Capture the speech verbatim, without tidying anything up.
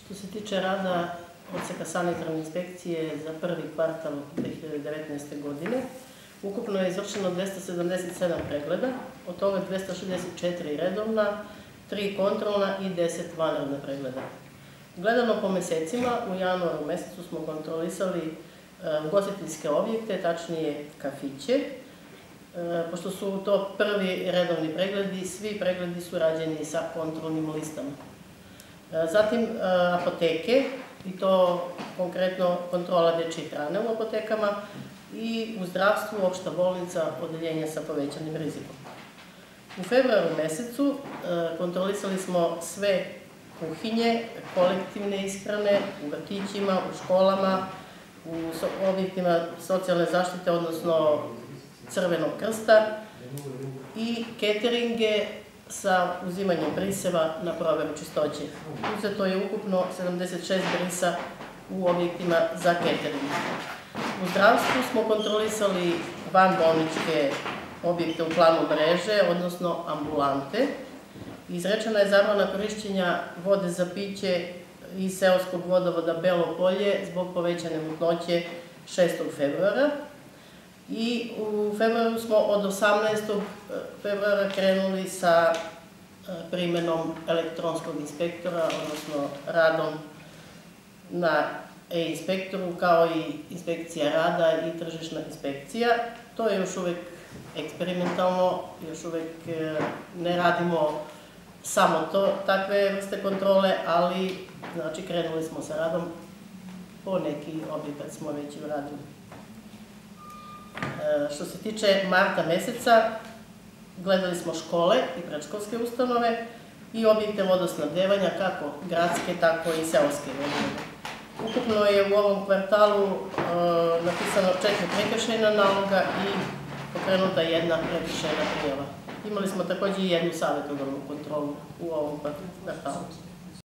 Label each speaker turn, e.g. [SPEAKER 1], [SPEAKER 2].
[SPEAKER 1] Što se tiče rada odseka sanitarne inspekcije za prvi kvartal dve hiljade devetnaeste. godine, ukupno je izvršeno dvesta sedamdeset sedam pregleda, od toga dvesta šezdeset četiri redovna, tri kontrolna i deset vanredna pregleda. Gledano po mesecima, u januaru mesecu smo kontrolisali ugostiteljske objekte, tačnije kafiće. Pošto su to prvi redovni pregledi, svi pregledi su rađeni sa kontrolnim listama. Zatim apoteke, i to konkretno kontrola dečije hrane u apotekama, i u zdravstvu opšta bolnica, odeljenja sa povećanim rizikom. U februaru mesecu kontrolisali smo sve kuhinje, kolektivne ishrane u vrtićima, u školama, u objektima socijalne zaštite, odnosno Crvenog krsta, i cateringe sa uzimanjem briseva na proveru čistoće. Uzeto je ukupno sedamdeset šest brisa u objektima za catering. U zdravstvu smo kontrolisali vanbolničke objekte u planu mreže, odnosno ambulante. Izrečena je zabrana korišćenja vode za piće iz seoskog vodovoda Belo Polje zbog povećane mutnoće šestog februara. I u februaru smo od osamnaestog februara krenuli sa primenom elektronskog inspektora, odnosno radom na e-inspektoru, kao i inspekcija rada i tržišna inspekcija. To je još uvek eksperimentalno, još uvek ne radimo samo to, takve vrste kontrole, ali znači krenuli smo sa radom, po neki objekat smo već uradili. Što se tiče marta meseca, gledali smo škole i predškolske ustanove i objekte vodosnabdevanja, kako gradske, tako i seoske vodovode. Ukupno je u ovom kvartalu napisano četiri prekršajna naloga i pokrenuta jedna prekršajna prijava. Imali smo takođe i jednu savetodavnu kontrolu u ovom kvartalu.